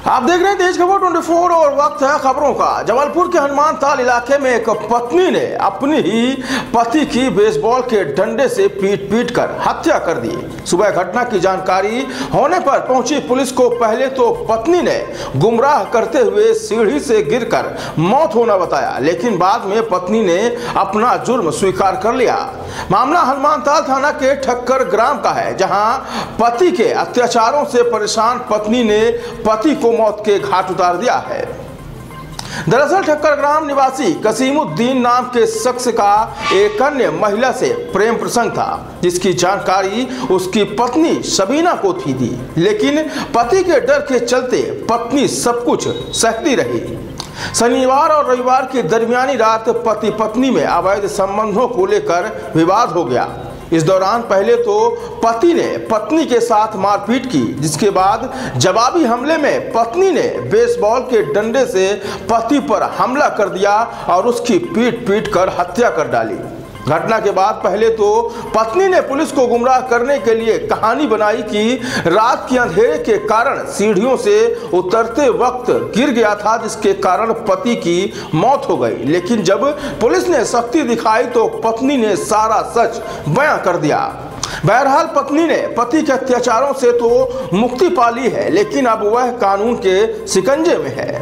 आप देख रहे हैं तेज खबर 24 और वक्त है खबरों का। जबलपुर के हनुमान ताल इलाके में एक पत्नी ने अपनी ही पति की बेसबॉल के डंडे से पीट कर हत्या कर दी। सुबह घटना की जानकारी होने पर पहुंची पुलिस को पहले तो पत्नी ने गुमराह करते हुए सीढ़ी से गिरकर मौत होना बताया, लेकिन बाद में पत्नी ने अपना जुर्म स्वीकार कर लिया। मामला हनुमान ताल थाना के ठक्कर ग्राम का है, जहां पति के अत्याचारों से परेशान पत्नी ने पति को मौत के घाट उतार दिया है। दरअसल ठक्कर ग्राम निवासी कसीमुद्दीन नाम के शख्स का एक अन्य महिला से प्रेम प्रसंग था, जिसकी जानकारी उसकी पत्नी सबीना को थी लेकिन पति के डर के चलते पत्नी सब कुछ सहती रही। शनिवार और रविवार की दरमियानी रात पति पत्नी में अवैध संबंधों को लेकर विवाद हो गया। इस दौरान पहले तो पति ने पत्नी के साथ मारपीट की, जिसके बाद जवाबी हमले में पत्नी ने बेसबॉल के डंडे से पति पर हमला कर दिया और उसकी पीट कर हत्या कर डाली। घटना के बाद पहले तो पत्नी ने पुलिस को गुमराह करने के लिए कहानी बनाई कि रात के अंधेरे के कारण सीढ़ियों से उतरते वक्त गिर गया था, जिसके कारण पति की मौत हो गई। लेकिन जब पुलिस ने सख्ती दिखाई तो पत्नी ने सारा सच बयां कर दिया। बहरहाल पत्नी ने पति के अत्याचारों से तो मुक्ति पा ली है, लेकिन अब वह कानून के शिकंजे में है।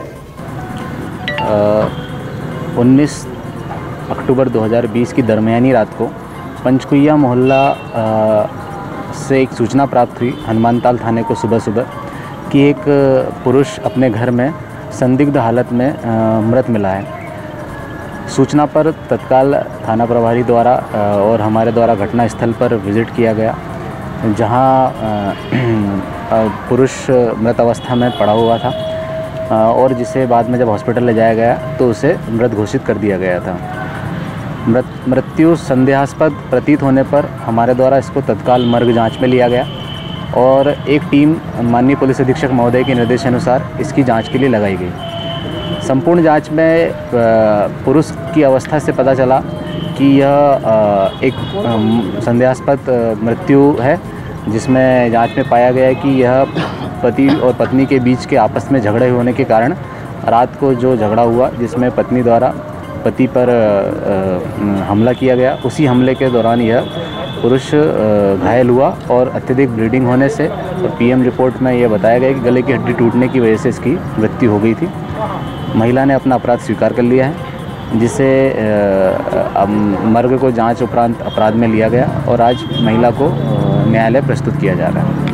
19 अक्टूबर 2020 की दरमियानी रात को पंचकुइया मोहल्ला से एक सूचना प्राप्त हुई हनुमान ताल थाने को सुबह कि एक पुरुष अपने घर में संदिग्ध हालत में मृत मिला है। सूचना पर तत्काल थाना प्रभारी द्वारा और हमारे द्वारा घटनास्थल पर विजिट किया गया, जहां पुरुष मृत अवस्था में पड़ा हुआ था और जिसे बाद में जब हॉस्पिटल ले जाया गया तो उसे मृत घोषित कर दिया गया था। मृत्यु संदेहास्पद प्रतीत होने पर हमारे द्वारा इसको तत्काल मर्ग जांच में लिया गया और एक टीम माननीय पुलिस अधीक्षक महोदय के निर्देशानुसार इसकी जांच के लिए लगाई गई। संपूर्ण जांच में पुरुष की अवस्था से पता चला कि यह एक संदेहास्पद मृत्यु है, जिसमें जांच में पाया गया है कि यह पति और पत्नी के बीच के आपस में झगड़े होने के कारण रात को जो झगड़ा हुआ, जिसमें पत्नी द्वारा पति पर हमला किया गया, उसी हमले के दौरान यह पुरुष घायल हुआ और अत्यधिक ब्लीडिंग होने से और पीएम रिपोर्ट में यह बताया गया कि गले की हड्डी टूटने की वजह से इसकी मृत्यु हो गई थी। महिला ने अपना अपराध स्वीकार कर लिया है, जिसे मर्ग को जांच उपरांत अपराध में लिया गया और आज महिला को न्यायालय प्रस्तुत किया जा रहा है।